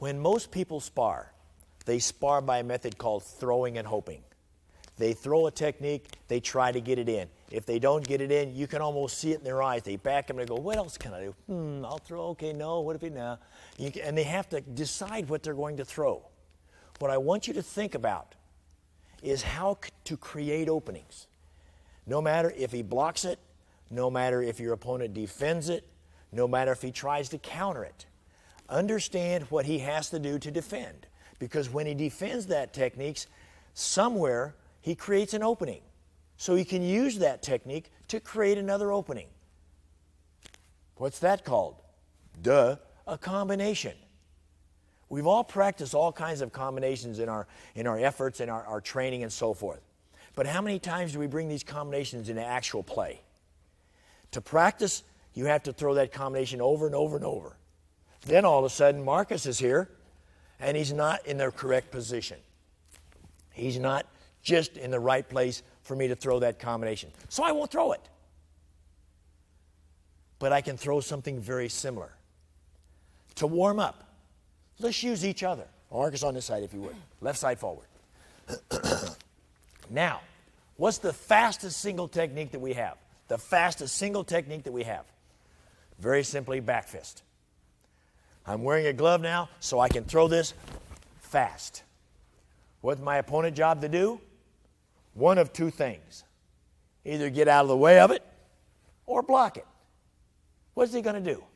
When most people spar, they spar by a method called throwing and hoping. They throw a technique, they try to get it in. If they don't get it in, you can almost see it in their eyes. They back them and they go, what else can I do? I'll throw, okay, no, what if it now? And they have to decide what they're going to throw. What I want you to think about is how to create openings. No matter if he blocks it, no matter if your opponent defends it, no matter if he tries to counter it. Understand what he has to do to defend. Because when he defends that technique, somewhere he creates an opening. So he can use that technique to create another opening. What's that called? Duh, a combination. We've all practiced all kinds of combinations in our efforts, in our training and so forth. But how many times do we bring these combinations into actual play? To practice, you have to throw that combination over and over and over. Then all of a sudden, Marcus is here, and he's not in the correct position. He's not just in the right place for me to throw that combination. So I won't throw it. But I can throw something very similar. To warm up, let's use each other. Marcus on this side, if you would. Left side forward. Now, what's the fastest single technique that we have? The fastest single technique that we have. Very simply, back fist. I'm wearing a glove now, so I can throw this fast. What's my opponent's job to do? One of two things. Either get out of the way of it or block it. What's he going to do?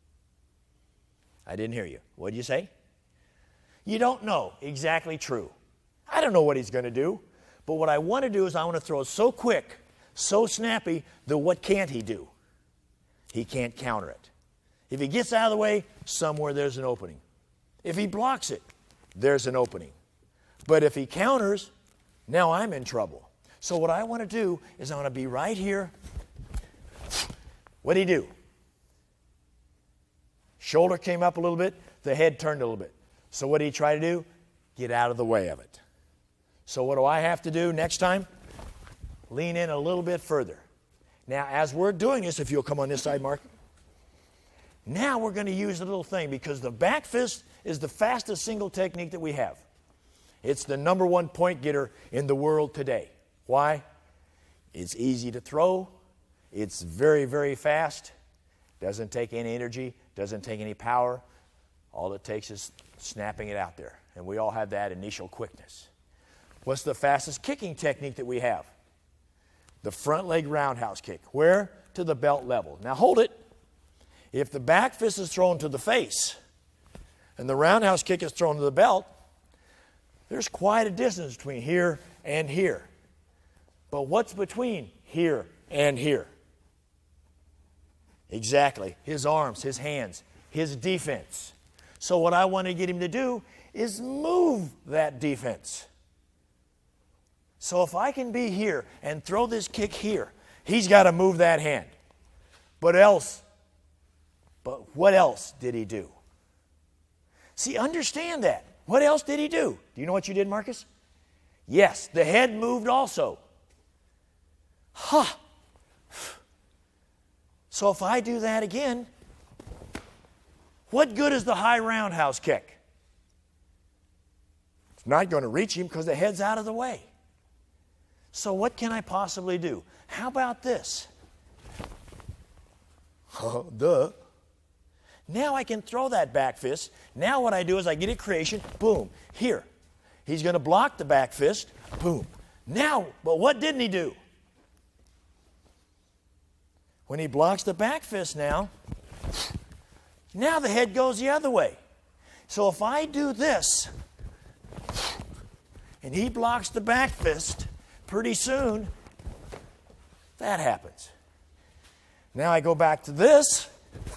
I didn't hear you. What did you say? You don't know. Exactly true. I don't know what he's going to do. But what I want to do is I want to throw it so quick, so snappy, that what can't he do? He can't counter it. If he gets out of the way, somewhere there's an opening. If he blocks it, there's an opening. But if he counters, now I'm in trouble. So what I want to do is I want to be right here. What did he do? Shoulder came up a little bit, the head turned a little bit. So what did he try to do? Get out of the way of it. So what do I have to do next time? Lean in a little bit further. Now, as we're doing this, if you'll come on this side, Mark. Now we're going to use a little thing because the back fist is the fastest single technique that we have. It's the #1 point getter in the world today. Why? It's easy to throw. It's very, very fast. Doesn't take any energy. Doesn't take any power. All it takes is snapping it out there. And we all have that initial quickness. What's the fastest kicking technique that we have? The front leg roundhouse kick. Where? To the belt level. Now hold it. If the back fist is thrown to the face and the roundhouse kick is thrown to the belt, there's quite a distance between here and here. But what's between here and here? Exactly. His arms, his hands, his defense. So what I want to get him to do is move that defense. So if I can be here and throw this kick here, he's got to move that hand. But what else did he do? See, understand that. What else did he do? Do you know what you did, Marcus? Yes, the head moved also. So if I do that again, what good is the high roundhouse kick? It's not going to reach him because the head's out of the way. So what can I possibly do? How about this? Duh. Now I can throw that back fist. Now what I do is I get it creation. Boom. Here. He's going to block the back fist. Boom. Now, but what didn't he do? When he blocks the back fist now the head goes the other way. So if I do this and he blocks the back fist, pretty soon that happens. Now I go back to this.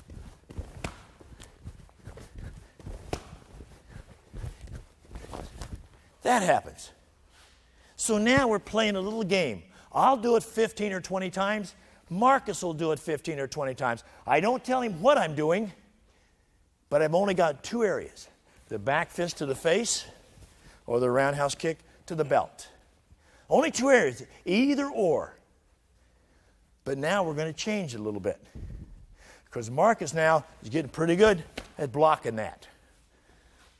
That happens. So now we're playing a little game. I'll do it 15 or 20 times. Marcus will do it 15 or 20 times. I don't tell him what I'm doing, but I've only got two areas. The back fist to the face or the roundhouse kick to the belt. Only two areas, either or. But now we're going to change it a little bit. Because Marcus now is getting pretty good at blocking that.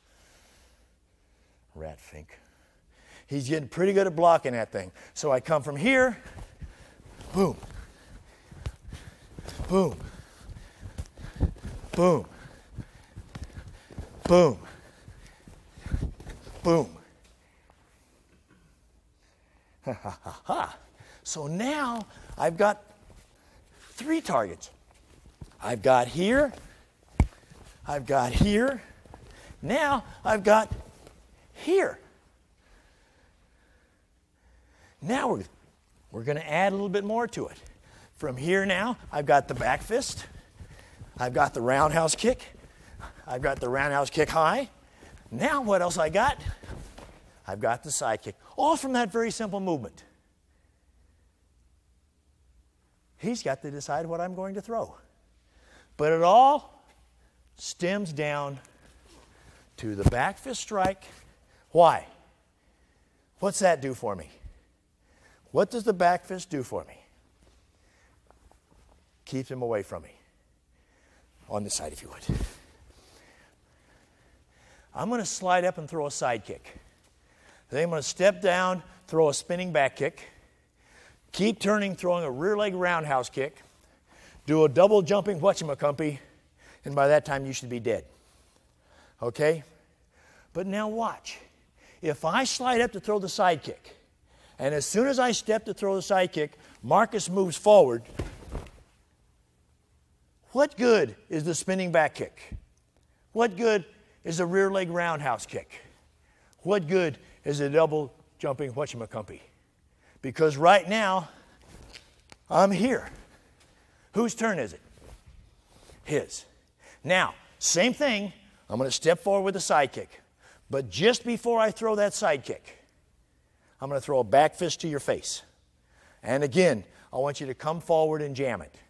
Rat fink. He's getting pretty good at blocking that thing. So I come from here, boom, boom, boom, boom, boom. Ha ha ha ha. So now I've got 3 targets. I've got here, I've got here, now I've got here. Now we're going to add a little bit more to it. From here now, I've got the back fist, I've got the roundhouse kick, I've got the roundhouse kick high. Now what else I got? I've got the side kick. All from that very simple movement. He's got to decide what I'm going to throw. But it all stems down to the back fist strike. Why? What's that do for me? What does the back fist do for me? Keeps him away from me. On this side, if you would. I'm going to slide up and throw a side kick. Then I'm going to step down, throw a spinning back kick. Keep turning, throwing a rear leg roundhouse kick. Do a double jumping whatchamacumpy, and by that time you should be dead. Okay? But now watch. If I slide up to throw the side kick, and as soon as I step to throw the side kick, Marcus moves forward, what good is the spinning back kick? What good is the rear leg roundhouse kick? What good is a double jumping whatchamacumpy? Because right now, I'm here. Whose turn is it? His. Now, same thing. I'm going to step forward with a side kick. But just before I throw that side kick, I'm going to throw a back fist to your face. And again, I want you to come forward and jam it.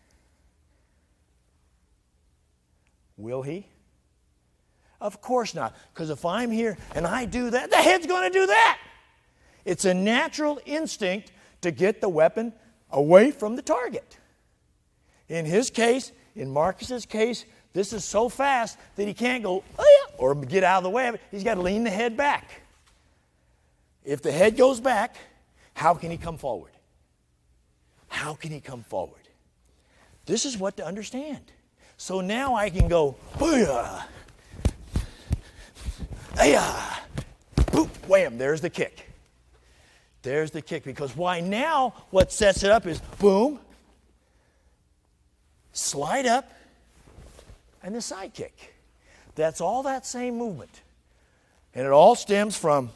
Will he? Of course not. Because if I'm here and I do that, the head's going to do that. It's a natural instinct to get the weapon away from the target. In his case, in Marcus's case, this is so fast that he can't go, oh yeah, or get out of the way of it. He's got to lean the head back. If the head goes back, how can he come forward? How can he come forward? This is what to understand. So now I can go, booyah, ayah, boop, wham, there's the kick. There's the kick. Because why now what sets it up is boom, slide up, and the side kick. That's all that same movement. And it all stems from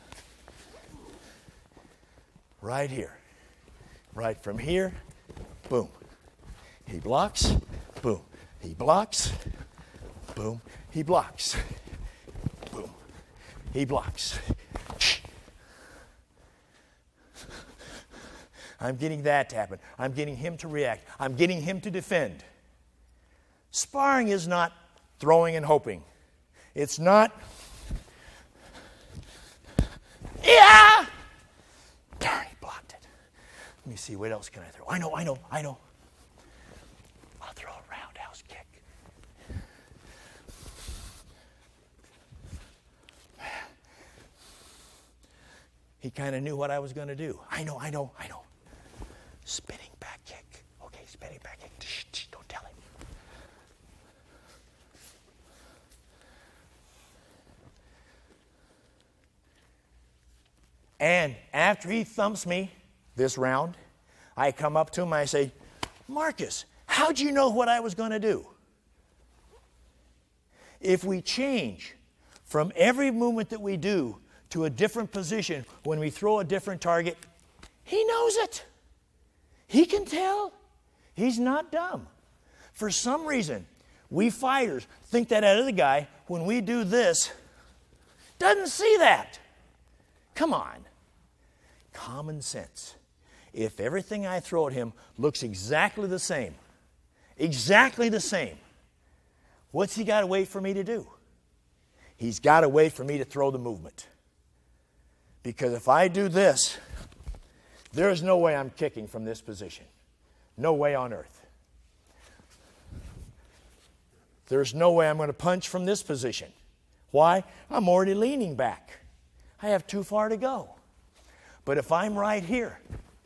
right here. Right from here, boom. He blocks, boom. He blocks, boom. He blocks, boom. He blocks. I'm getting that to happen. I'm getting him to react. I'm getting him to defend. Sparring is not throwing and hoping. It's not, yeah! Darn, he blocked it. Let me see, what else can I throw? I know. I'll throw a roundhouse kick. He kind of knew what I was going to do. I know. Spinning back kick. Okay, spinning back kick. Shh, don't tell him. And after he thumps me this round, I come up to him and I say, Marcus, how'd you know what I was going to do? If we change from every movement that we do to a different position when we throw a different target, he knows it. He can tell. He's not dumb. For some reason, we fighters think that other guy, when we do this, doesn't see that. Come on. Common sense. If everything I throw at him looks exactly the same, what's he got to wait for me to do? He's got to wait for me to throw the movement. Because if I do this, there's no way I'm kicking from this position. No way on earth. There's no way I'm going to punch from this position. Why? I'm already leaning back. I have too far to go. But if I'm right here,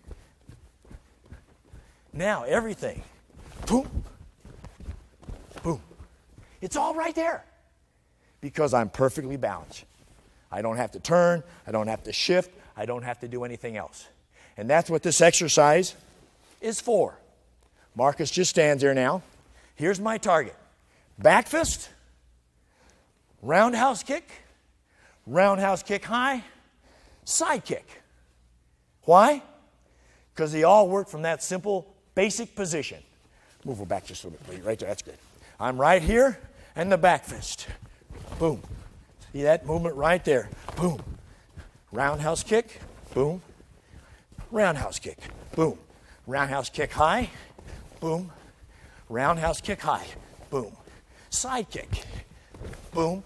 now everything, boom, boom, it's all right there because I'm perfectly balanced. I don't have to turn, I don't have to shift, I don't have to do anything else. And that's what this exercise is for. Marcus just stands there now. Here's my target. Back fist, roundhouse kick high, side kick. Why? Because they all work from that simple, basic position. Move her back just a little bit. Right there, that's good. I'm right here, and the back fist. Boom. See that movement right there? Boom. Roundhouse kick, boom. Roundhouse kick, boom. Roundhouse kick high, boom. Roundhouse kick high, boom. Side kick, boom.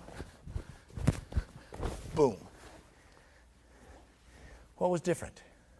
Boom. What was different?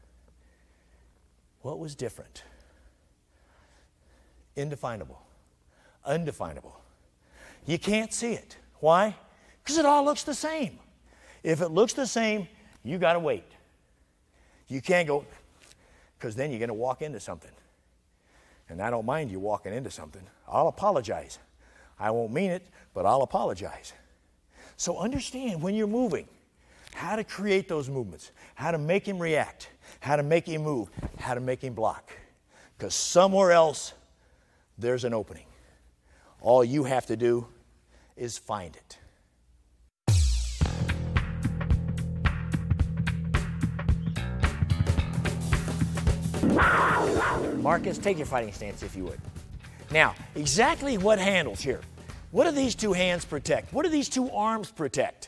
What was different? Indefinable. Undefinable. You can't see it. Why? Because it all looks the same. If it looks the same, you got to wait. You can't go, because then you're going to walk into something. And I don't mind you walking into something. I'll apologize. I won't mean it, but I'll apologize. So understand when you're moving, how to create those movements, how to make him react, how to make him move, how to make him block. Because somewhere else, there's an opening. All you have to do is find it. Marcus, take your fighting stance if you would. Now, exactly what handles here? What do these two hands protect? What do these two arms protect?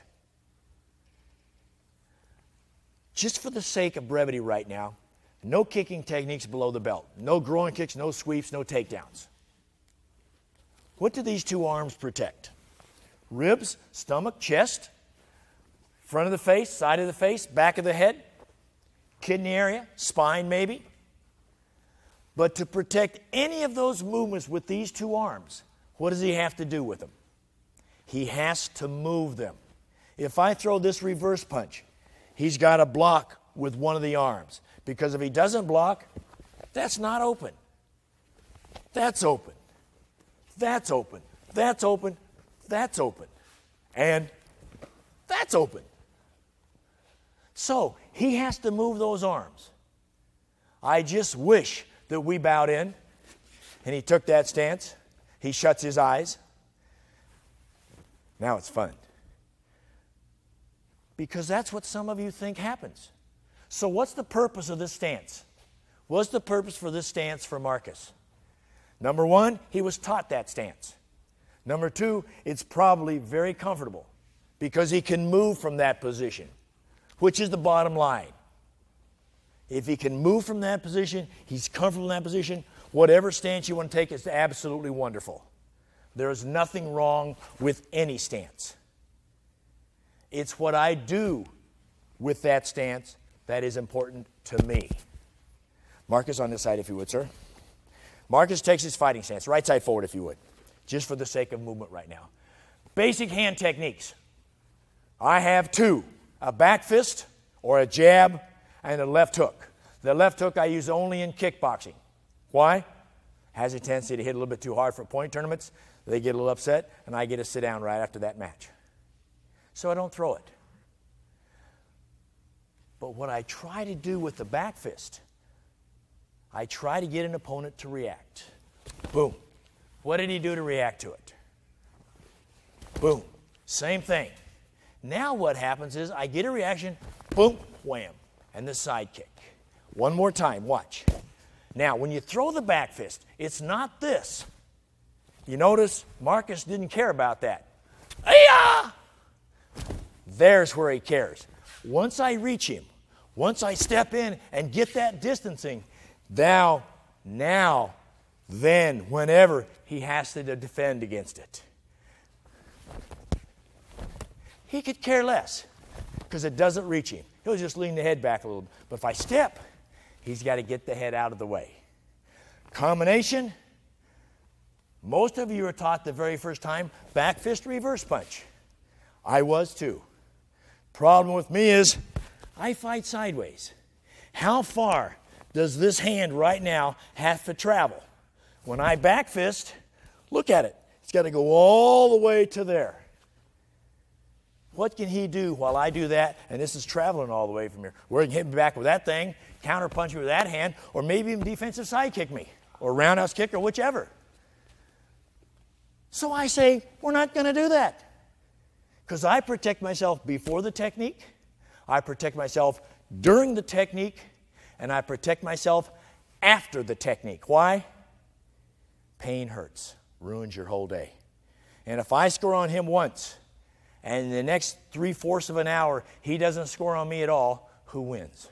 Just for the sake of brevity right now, no kicking techniques below the belt. No groin kicks, no sweeps, no takedowns. What do these two arms protect? Ribs, stomach, chest, front of the face, side of the face, back of the head, kidney area, spine maybe. But to protect any of those movements with these two arms, what does he have to do with them? He has to move them. If I throw this reverse punch, he's got to block with one of the arms. Because if he doesn't block, that's not open. That's open. That's open. That's open. That's open. And that's open. So he has to move those arms. I just wish that we bowed in and he took that stance. He shuts his eyes. Now it's fun. Because that's what some of you think happens. So what's the purpose of this stance? What's the purpose for this stance for Marcus? Number one, he was taught that stance. Number two, it's probably very comfortable because he can move from that position, which is the bottom line. If he can move from that position, he's comfortable in that position, whatever stance you want to take is absolutely wonderful. There is nothing wrong with any stance. It's what I do with that stance that is important to me. Marcus on this side, if you would, sir. Marcus takes his fighting stance. Right side forward, if you would. Just for the sake of movement right now. Basic hand techniques. I have two. A back fist or a jab and a left hook. The left hook I use only in kickboxing. Why? Has a tendency to hit a little bit too hard for point tournaments. They get a little upset, and I get to sit down right after that match. So I don't throw it. But what I try to do with the back fist, I try to get an opponent to react. Boom. What did he do to react to it? Boom. Same thing. Now what happens is I get a reaction, boom, wham, and the side kick. One more time, watch. Now, when you throw the back fist, it's not this. You notice Marcus didn't care about that. Ay-ya! There's where he cares. Once I reach him, once I step in and get that distancing, now, then, whenever he has to defend against it. He could care less because it doesn't reach him. He'll just lean the head back a little bit. But if I step, he's got to get the head out of the way. Combination, most of you are taught the very first time, back fist reverse punch. I was too. Problem with me is I fight sideways. How far does this hand right now have to travel? When I back fist, look at it. It's got to go all the way to there. What can he do while I do that? And this is traveling all the way from here. Where he can hit me back with that thing, counter punch me with that hand, or maybe even defensive side kick me, or roundhouse kick, or whichever. So I say, we're not going to do that. Because I protect myself before the technique, I protect myself during the technique, and I protect myself after the technique. Why? Pain hurts, ruins your whole day. And if I score on him once, and in the next 3/4 of an hour, he doesn't score on me at all, who wins?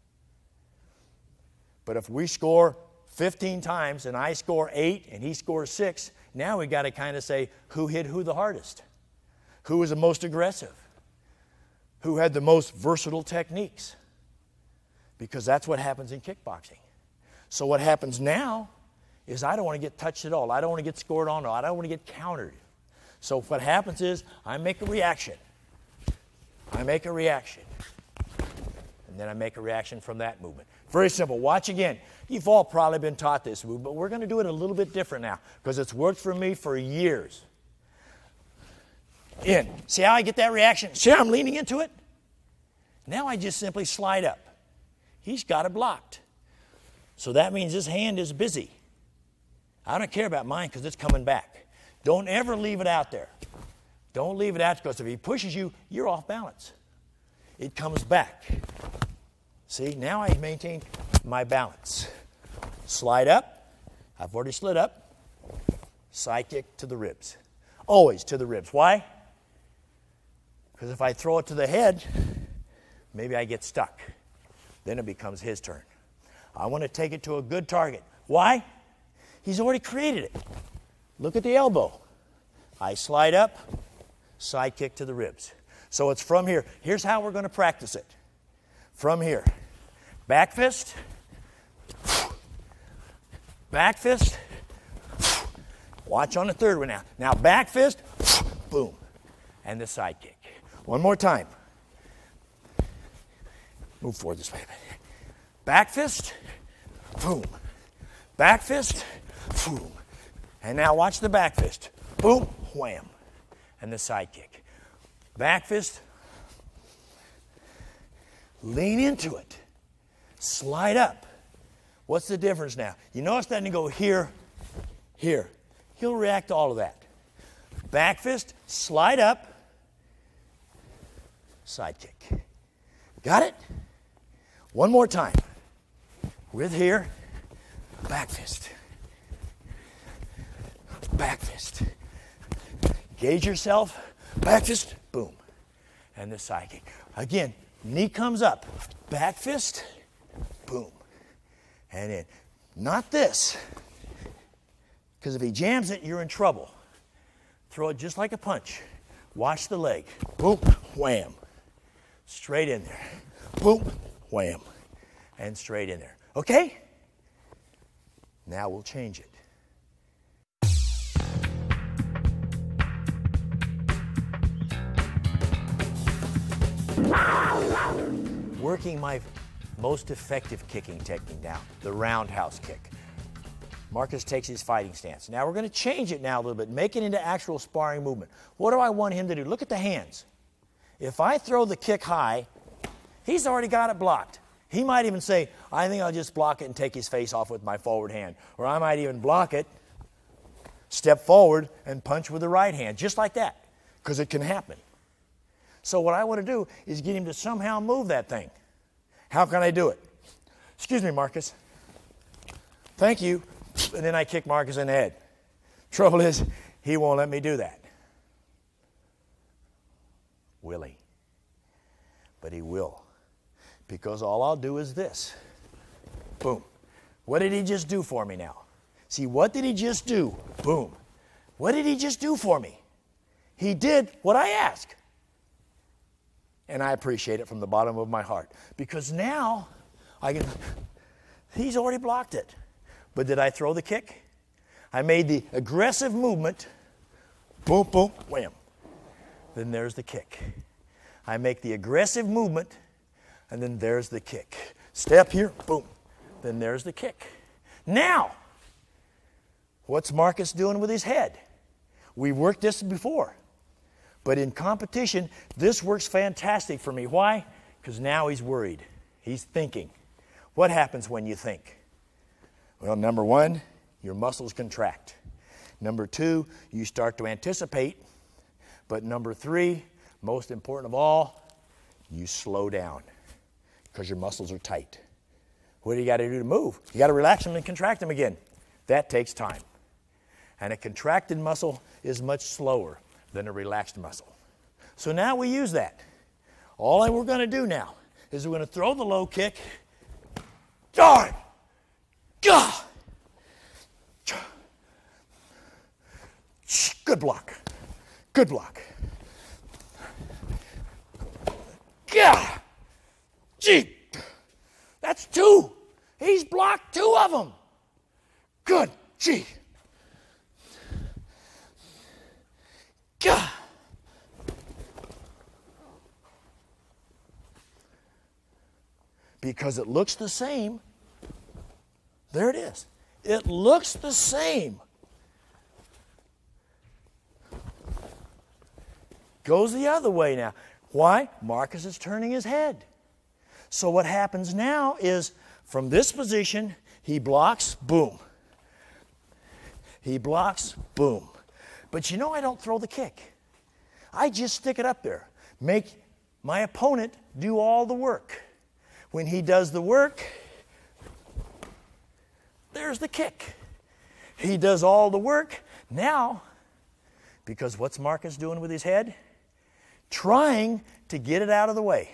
But if we score 15 times and I score 8 and he scores 6, now we got to kind of say who hit who the hardest, who was the most aggressive, who had the most versatile techniques, because that's what happens in kickboxing. So what happens now is I don't want to get touched at all. I don't want to get scored on. I don't want to get countered. So what happens is I make a reaction. I make a reaction. And then I make a reaction from that movement. Very simple. Watch again. You've all probably been taught this move, but we're going to do it a little bit different now because it's worked for me for years. In. See how I get that reaction? See how I'm leaning into it? Now I just simply slide up. He's got it blocked. So that means his hand is busy. I don't care about mine because it's coming back. Don't ever leave it out there. Don't leave it out because if he pushes you, you're off balance. It comes back. See, now I maintain my balance. Slide up. I've already slid up. Side kick to the ribs. Always to the ribs. Why? Because if I throw it to the head, maybe I get stuck. Then it becomes his turn. I want to take it to a good target. Why? He's already created it. Look at the elbow. I slide up, side kick to the ribs. So it's from here. Here's how we're going to practice it. From here. Back fist. Back fist. Watch on the third one now. Now back fist. Boom. And the side kick. One more time. Move forward this way. Back fist. Boom. Back fist. Boom. And now watch the back fist. Boom, wham. And the side kick. Back fist. Lean into it. Slide up. What's the difference now? You notice that to go here, here. He'll react to all of that. Back fist, slide up. Side kick. Got it? One more time. With here, back fist. Back fist. Gauge yourself. Back fist. Boom. And the side kick. Again, knee comes up. Back fist. Boom. And in. Not this. Because if he jams it, you're in trouble. Throw it just like a punch. Watch the leg. Boom. Wham. Straight in there. Boom. Wham. And straight in there. Okay? Now we'll change it. Working my most effective kicking technique now, the roundhouse kick. Marcus takes his fighting stance. Now we're going to change it now a little bit, make it into actual sparring movement. What do I want him to do? Look at the hands. If I throw the kick high, he's already got it blocked. He might even say, I think I'll just block it and take his face off with my forward hand. Or I might even block it, step forward, and punch with the right hand, just like that, because it can happen. So what I want to do is get him to somehow move that thing. How can I do it? Excuse me, Marcus. Thank you. And then I kick Marcus in the head. Trouble is, he won't let me do that. Will he? But he will. Because all I'll do is this. Boom. What did he just do for me now? See, what did he just do? Boom. What did he just do for me? He did what I asked. And I appreciate it from the bottom of my heart. Because now, he's already blocked it. But did I throw the kick? I made the aggressive movement. Boom, boom, wham. Then there's the kick. I make the aggressive movement, and then there's the kick. Step here, boom. Then there's the kick. Now, what's Marcus doing with his head? We've worked this before. But in competition, this works fantastic for me. Why? Because now he's worried. He's thinking. What happens when you think? Well, number one, your muscles contract. Number two, you start to anticipate. But number three, most important of all, you slow down because your muscles are tight. What do you got to do to move? You got to relax them and contract them again. That takes time. And a contracted muscle is much slower than a relaxed muscle. So now we use that. All we're going to do now is we're going to throw the low kick. Darn! Gah! Good block. Good block. Gah! Jeet! That's two. He's blocked two of them. Good. Gee. Gah! Because it looks the same. There it is. It looks the same. Goes the other way now. Why? Marcus is turning his head. So what happens now is from this position, he blocks, boom. He blocks, boom. But you know I don't throw the kick. I just stick it up there. Make my opponent do all the work. When he does the work, there's the kick. He does all the work. Now, because what's Marcus doing with his head? Trying to get it out of the way.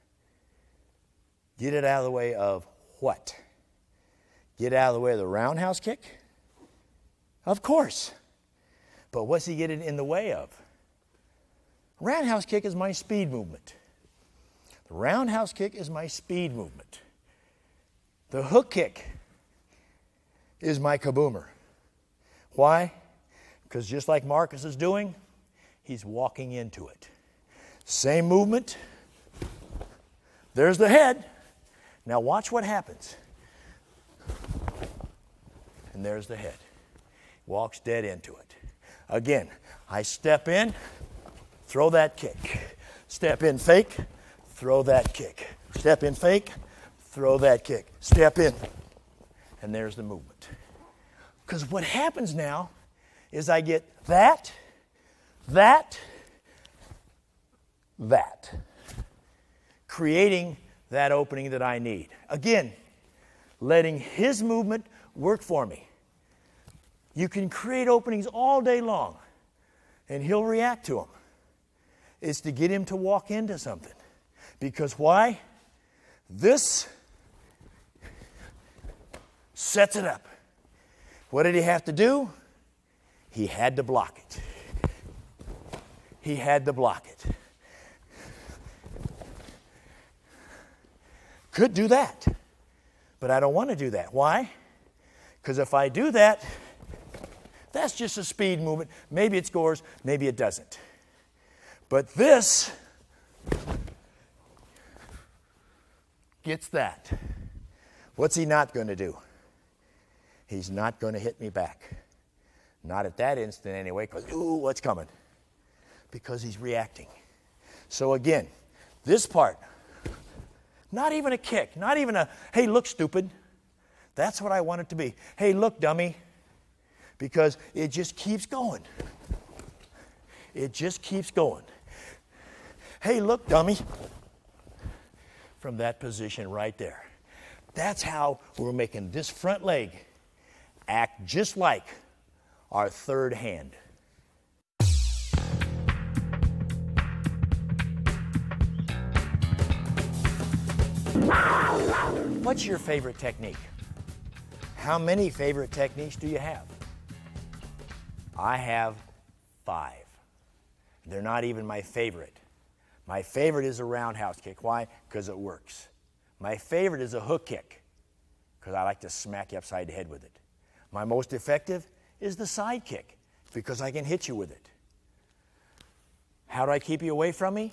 Get it out of the way of what? Get out of the way of the roundhouse kick? Of course. But what's he getting in the way of? Roundhouse kick is my speed movement. The roundhouse kick is my speed movement. The hook kick is my kaboomer. Why? Because just like Marcus is doing, he's walking into it. Same movement. There's the head. Now watch what happens. And there's the head. Walks dead into it. Again, I step in, throw that kick. Step in, fake, throw that kick. Step in, fake, throw that kick. Step in. And there's the movement. Because what happens now is I get that, creating that opening that I need. Again, letting his movement work for me. You can create openings all day long, and he'll react to them. It's to get him to walk into something. Because why? This sets it up. What did he have to do? He had to block it. He had to block it. Could do that, but I don't want to do that. Why? Because if I do that, that's just a speed movement. Maybe it scores, maybe it doesn't. But this gets that. What's he not going to do? He's not going to hit me back. Not at that instant anyway, because, ooh, what's coming? Because he's reacting. So again, this part, not even a kick, not even a, hey, look, stupid. That's what I want it to be. Hey, look, dummy. Because it just keeps going. It just keeps going. Hey, look, dummy. From that position right there. That's how we're making this front leg act just like our third hand. What's your favorite technique? How many favorite techniques do you have? I have 5. They're not even my favorite. My favorite is a roundhouse kick. Why? Because it works. My favorite is a hook kick because I like to smack you upside the head with it. My most effective is the side kick because I can hit you with it. How do I keep you away from me?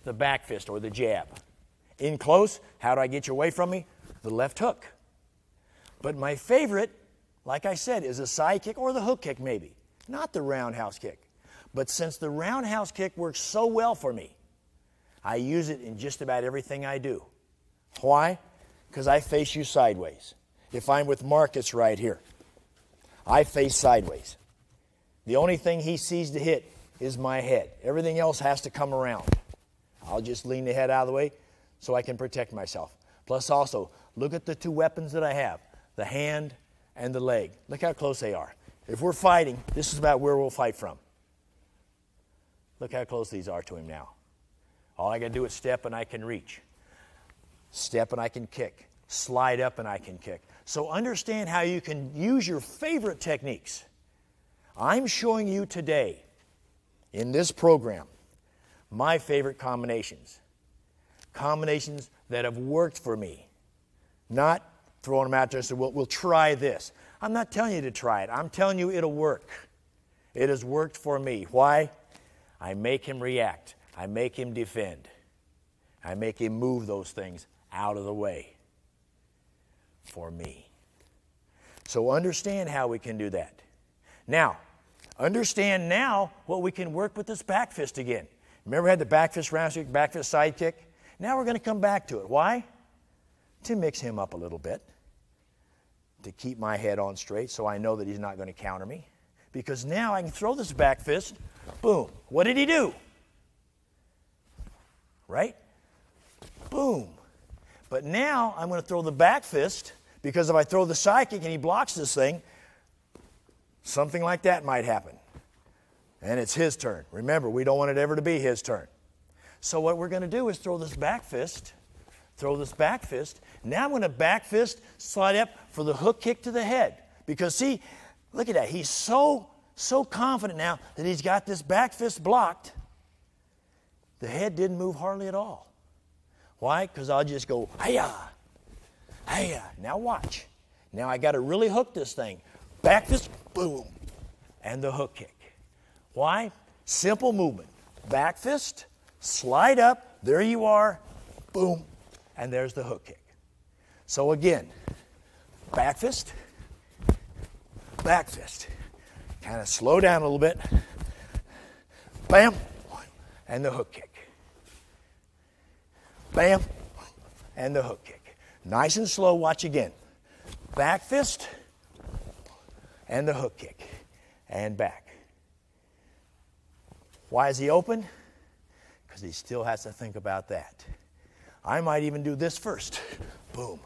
the back fist or the jab. In close, how do I get you away from me? The left hook. But my favorite, like I said, is a side kick or the hook kick maybe, not the roundhouse kick. But since the roundhouse kick works so well for me, I use it in just about everything I do. Why? Because I face you sideways. If I'm with Marcus right here, I face sideways. The only thing he sees to hit is my head. Everything else has to come around. I'll just lean the head out of the way so I can protect myself. Plus also, look at the two weapons that I have, the hand and the leg. Look how close they are. If we're fighting, this is about where we'll fight from. Look how close these are to him now. All I got to do is step and I can reach. Step and I can kick. Slide up and I can kick. So understand how you can use your favorite techniques. I'm showing you today, in this program, my favorite combinations. Combinations that have worked for me. Not throwing them out there and saying, we'll try this. I'm not telling you to try it. I'm telling you it'll work. It has worked for me. Why? I make him react. I make him defend. I make him move those things out of the way for me. So understand how we can do that. Now, understand now what we can work with this back fist again. Remember we had the back fist round kick, back fist side kick? Now we're going to come back to it. Why? To mix him up a little bit. To keep my head on straight so I know that he's not going to counter me. Because now I can throw this back fist. Boom. What did he do? Right? Boom. But now I'm going to throw the back fist, because if I throw the side kick and he blocks this thing, something like that might happen. And it's his turn. Remember, we don't want it ever to be his turn. So what we're going to do is throw this back fist. Throw this back fist. Now I'm going to back fist, slide up for the hook kick to the head. Because see, look at that. He's so confident now that he's got this back fist blocked. The head didn't move hardly at all. Why? Because I'll just go, hi-ya, hi-ya. Now watch. Now I got to really hook this thing. Back fist, boom, and the hook kick. Why? Simple movement. Back fist, slide up, there you are, boom, and there's the hook kick. So again, back fist, kind of slow down a little bit, bam, and the hook kick. Bam, and the hook kick. Nice and slow, watch again. Back fist, and the hook kick, and back. Why is he open? Because he still has to think about that. I might even do this first. Boom.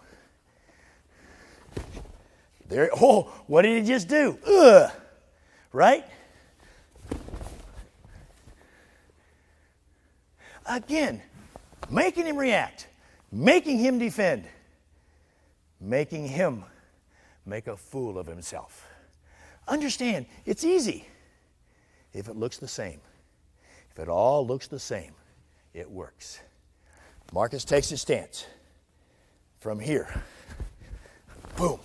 There. Oh, what did he just do? Ugh. Right? Again, making him react, making him defend, making him make a fool of himself. Understand, it's easy if it looks the same. If it all looks the same, it works. Marcus takes his stance from here. Boom.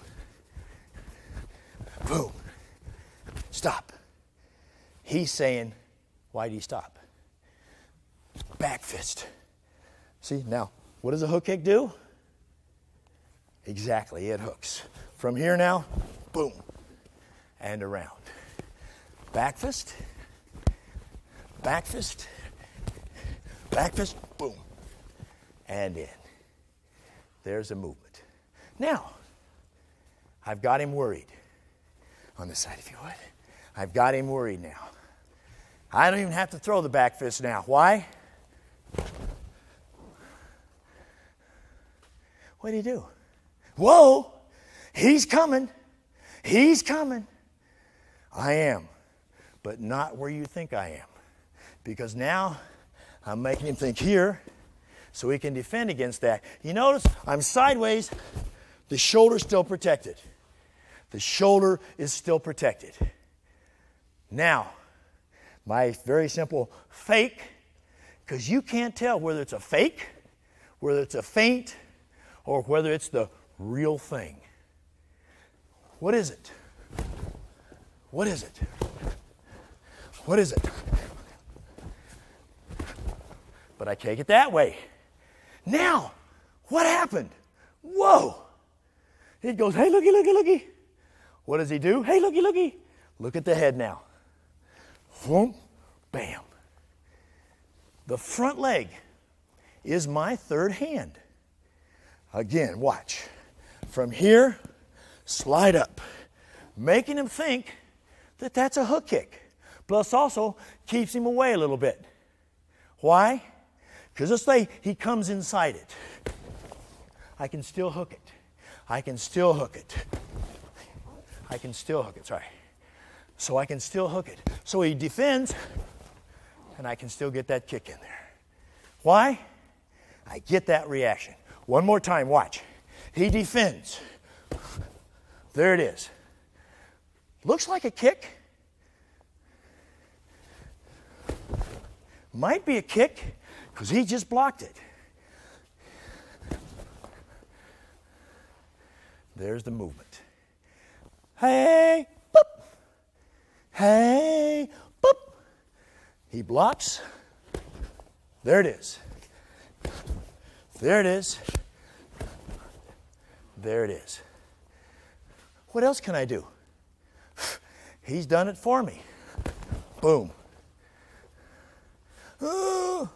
Boom. Stop. He's saying, why did he stop? Back fist. See, now, what does a hook kick do? Exactly, it hooks. From here now, boom, and around. Back fist, back fist, back fist, boom, and in. There's a movement. Now, I've got him worried. On this side, if you would. I've got him worried now. I don't even have to throw the back fist now. Why? What did he do? Whoa! He's coming. He's coming. I am, but not where you think I am. Because now I'm making him think here so he can defend against that. You notice I'm sideways. The shoulder's still protected. The shoulder is still protected. Now, my very simple fake, because you can't tell whether it's a fake, whether it's a feint, or whether it's the real thing. What is it? What is it? What is it? but I take it that way. Now, what happened? Whoa! He goes, hey, looky, looky, looky. What does he do? Hey, looky, looky. Look at the head now. Boom, bam. The front leg is my third hand. Again, watch. From here, slide up, making him think that that's a hook kick. Plus also keeps him away a little bit. Why? Because let's say he comes inside it. I can still hook it. I can still hook it. I can still hook it, sorry. So I can still hook it. So he defends, and I can still get that kick in there. Why? I get that reaction. One more time, watch. He defends. There it is. Looks like a kick. Might be a kick, because he just blocked it. There's the movement. Hey, boop. Hey, boop. He blocks. There it is. There it is. There it is. What else can I do? He's done it for me. Boom. Ooh.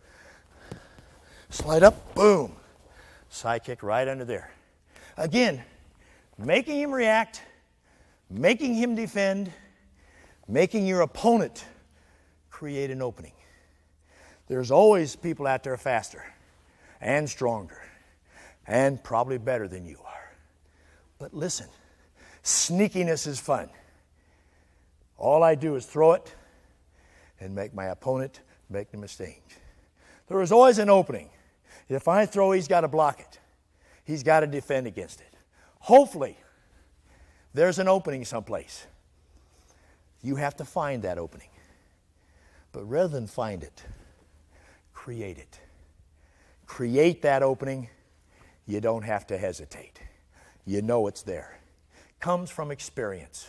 Slide up, boom. Side kick right under there. Again, making him react, making him defend, making your opponent create an opening. There's always people out there faster and stronger and probably better than you are. But listen, sneakiness is fun. All I do is throw it and make my opponent make the mistake. There is always an opening. If I throw, he's got to block it. He's got to defend against it. Hopefully, there's an opening someplace. You have to find that opening. But rather than find it, create it. Create that opening. You don't have to hesitate. You know it's there. Comes from experience.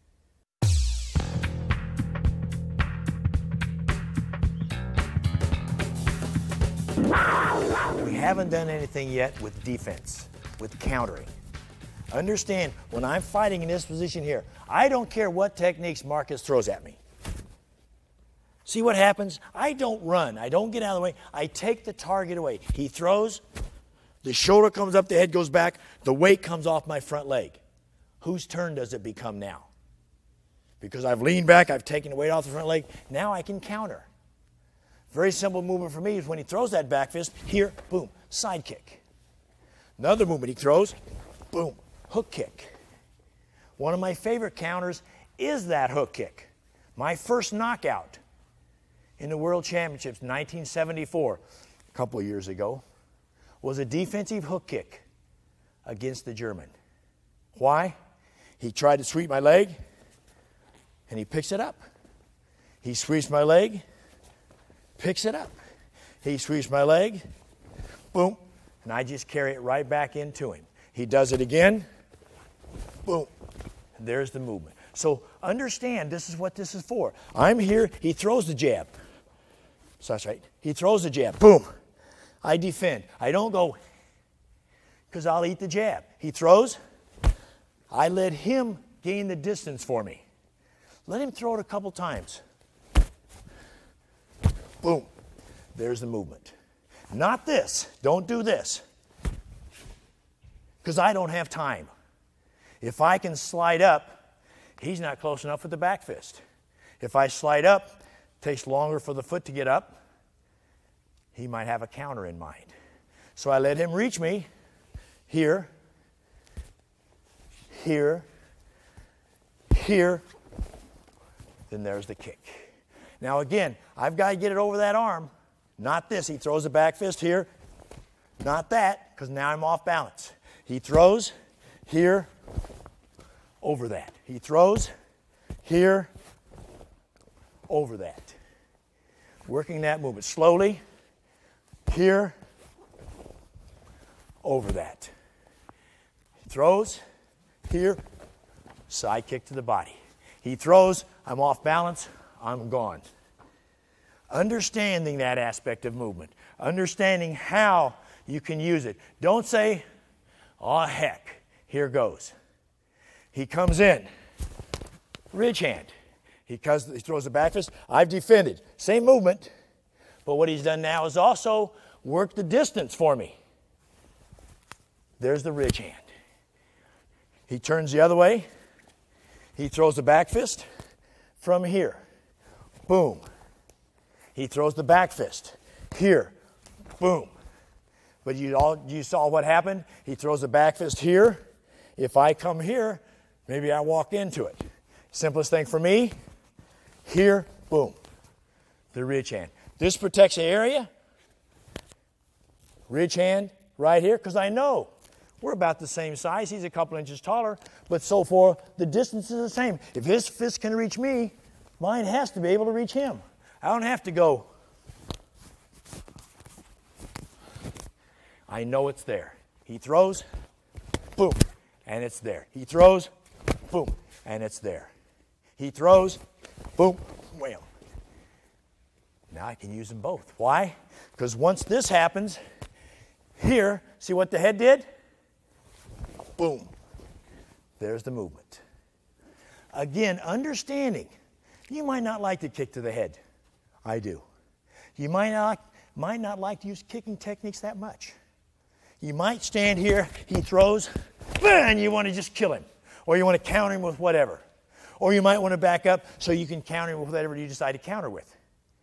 We haven't done anything yet with defense, with countering. Understand, when I'm fighting in this position here, I don't care what techniques Marcus throws at me. See what happens? I don't run. I don't get out of the way. I take the target away. He throws, the shoulder comes up, the head goes back, the weight comes off my front leg. Whose turn does it become now? Because I've leaned back, I've taken the weight off the front leg, now I can counter. Very simple movement for me is when he throws that back fist, here, boom, side kick. Another movement he throws, boom, hook kick. One of my favorite counters is that hook kick. My first knockout in the World Championships, 1974, a couple of years ago, was a defensive hook kick against the German. Why? He tried to sweep my leg, and he picks it up. He sweeps my leg, picks it up. He sweeps my leg, boom, and I just carry it right back into him. He does it again, boom, and there's the movement. So understand, this is what this is for. I'm here, he throws the jab. So that's right. He throws the jab, boom. I defend. I don't go, because I'll eat the jab. He throws, I let him gain the distance for me. Let him throw it a couple times. Boom. There's the movement. Not this. Don't do this. Because I don't have time. If I can slide up, he's not close enough with the back fist. If I slide up, it takes longer for the foot to get up. He might have a counter in mind. So I let him reach me here, here, here. Then there's the kick. Now again, I've got to get it over that arm. Not this. He throws the back fist here. Not that, because now I'm off balance. He throws here, over that. He throws here, over that. Working that movement slowly. Here, over that. He throws here, side kick to the body. He throws, I'm off balance, I'm gone. Understanding that aspect of movement. Understanding how you can use it. Don't say, oh heck, here goes. He comes in, ridge hand. He throws the back fist. I've defended. Same movement, but what he's done now is also work the distance for me. There's the ridge hand. He turns the other way. He throws the back fist from here. Boom. He throws the back fist. Here. Boom. But you saw what happened? He throws the back fist here. If I come here, maybe I walk into it. Simplest thing for me, here, boom. The ridge hand. This protects the area. Ridge hand right here, because I know we're about the same size. He's a couple inches taller, but so far the distance is the same. If his fist can reach me, mine has to be able to reach him. I don't have to go. I know it's there. He throws, boom, and it's there. He throws, boom, and it's there. He throws, boom, wham. Now I can use them both. Why? Because once this happens, here, see what the head did? Boom. There's the movement. Again, understanding. You might not like to kick to the head. I do. You might not like to use kicking techniques that much. You might stand here, he throws, and you want to just kill him. Or you want to counter him with whatever. Or you might want to back up so you can counter him with whatever you decide to counter with.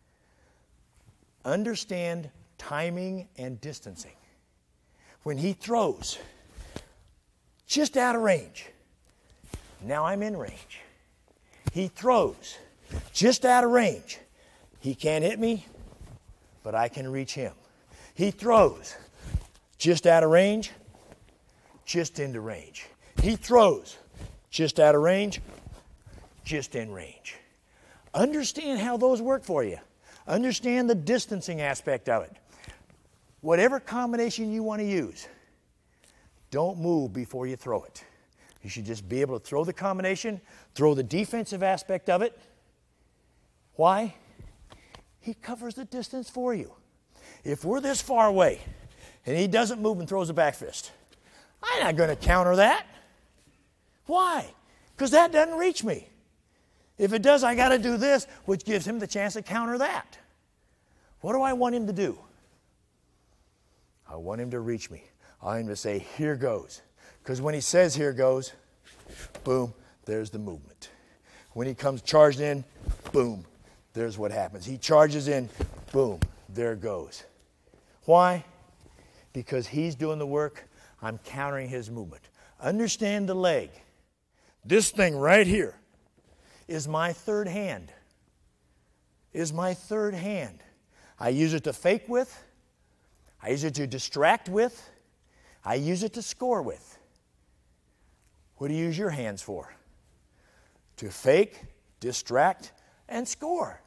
Understand timing and distancing. When he throws, just out of range. Now I'm in range. He throws, just out of range. He can't hit me, but I can reach him. He throws, just out of range, just into range. He throws, just out of range, just in range. Understand how those work for you. Understand the distancing aspect of it. Whatever combination you want to use, don't move before you throw it. You should just be able to throw the combination, throw the defensive aspect of it. Why? He covers the distance for you. If we're this far away and he doesn't move and throws a back fist, I'm not going to counter that. Why? Because that doesn't reach me. If it does, I got to do this, which gives him the chance to counter that. What do I want him to do? I want him to reach me. I want him to say, here goes. Because when he says, here goes, boom, there's the movement. When he comes charged in, boom, there's what happens. He charges in, boom, there it goes. Why? Because he's doing the work, I'm countering his movement. Understand the leg. This thing right here is my third hand. Is my third hand. I use it to fake with. I use it to distract with. I use it to score with. What do you use your hands for? To fake, distract, and score.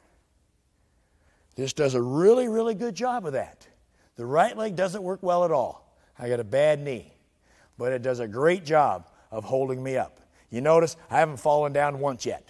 This does a really, really good job of that. The right leg doesn't work well at all. I got a bad knee. But it does a great job of holding me up. You notice I haven't fallen down once yet.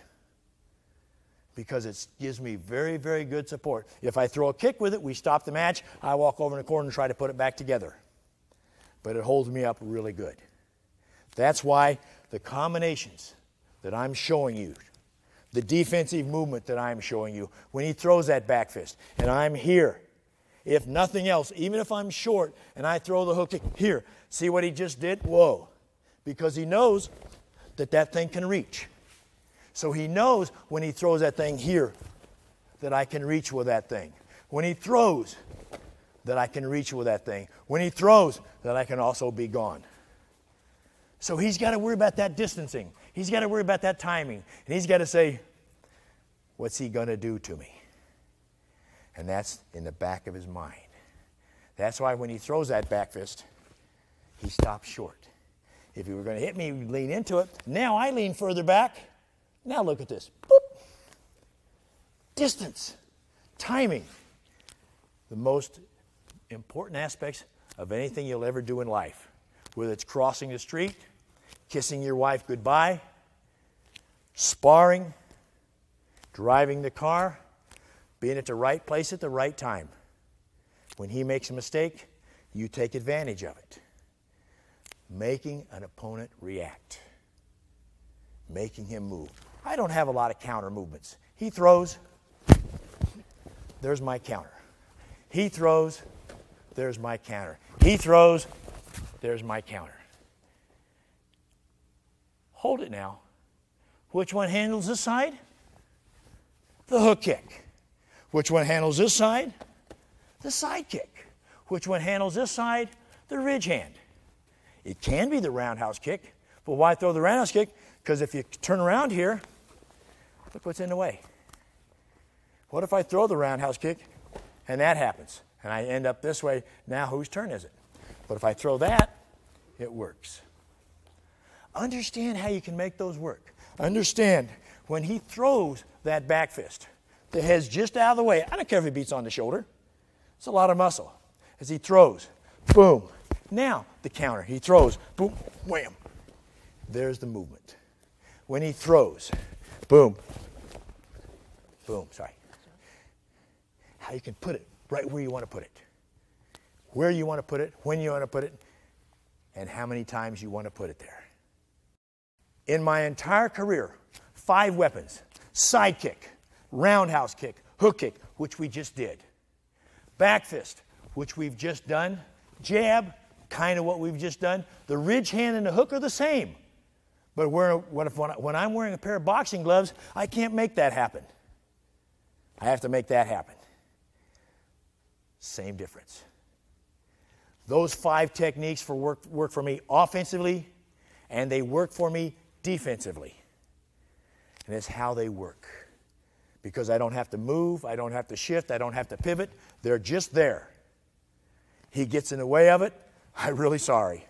Because it gives me very, very good support. If I throw a kick with it, we stop the match. I walk over in the corner and try to put it back together. But it holds me up really good. That's why the combinations that I'm showing you, the defensive movement that I'm showing you, when he throws that back fist, and I'm here, if nothing else, even if I'm short and I throw the hook kick, here, see what he just did? Whoa. Because he knows that that thing can reach. So he knows when he throws that thing here that I can reach with that thing. When he throws, that I can reach with that thing. When he throws, that I can also be gone. So he's got to worry about that distancing. He's got to worry about that timing. And he's got to say, what's he going to do to me? And that's in the back of his mind. That's why when he throws that back fist, he stops short. If he were going to hit me, he'd lean into it. Now I lean further back. Now look at this. Boop. Distance. Timing. The most important aspects of anything you'll ever do in life. Whether it's crossing the street, kissing your wife goodbye, sparring, driving the car, being at the right place at the right time. When he makes a mistake, you take advantage of it. Making an opponent react. Making him move. I don't have a lot of counter movements. He throws, there's my counter. He throws, there's my counter. He throws, there's my counter. Hold it now. Which one handles this side? The hook kick. Which one handles this side? The side kick. Which one handles this side? The ridge hand. It can be the roundhouse kick, but why throw the roundhouse kick? Because if you turn around here, look what's in the way. What if I throw the roundhouse kick and that happens? And I end up this way. Now whose turn is it? But if I throw that, it works. Understand how you can make those work. Understand when he throws that back fist, the head's just out of the way. I don't care if he beats on the shoulder. It's a lot of muscle. As he throws, boom. Now the counter. He throws, boom, wham. There's the movement. When he throws, boom, boom, sorry. How you can put it right where you want to put it. Where you want to put it, when you want to put it, and how many times you want to put it there. In my entire career, 5 weapons: side kick, roundhouse kick, hook kick, which we just did, back fist, which we've just done, jab, kind of what we've just done. The ridge hand and the hook are the same. But when I'm wearing a pair of boxing gloves, I can't make that happen. I have to make that happen. Same difference. Those 5 techniques work for me offensively, and they work for me defensively. And it's how they work. Because I don't have to move, I don't have to shift, I don't have to pivot. They're just there. He gets in the way of it, I'm really sorry.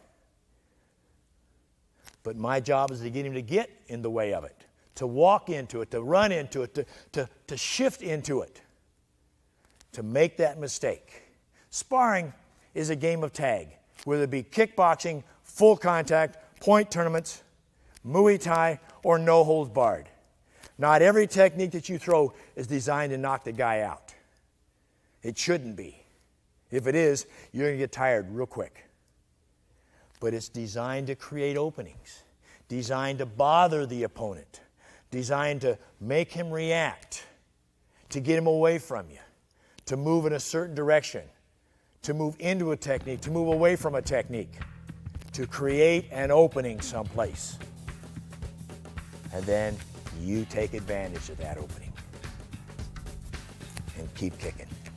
But my job is to get him to get in the way of it, to walk into it, to run into it, to shift into it, to make that mistake. Sparring is a game of tag, whether it be kickboxing, full contact, point tournaments, Muay Thai, or no holds barred. Not every technique that you throw is designed to knock the guy out. It shouldn't be. If it is, you're going to get tired real quick. But it's designed to create openings, designed to bother the opponent, designed to make him react, to get him away from you, to move in a certain direction, to move into a technique, to move away from a technique, to create an opening someplace. And then you take advantage of that opening and keep kicking.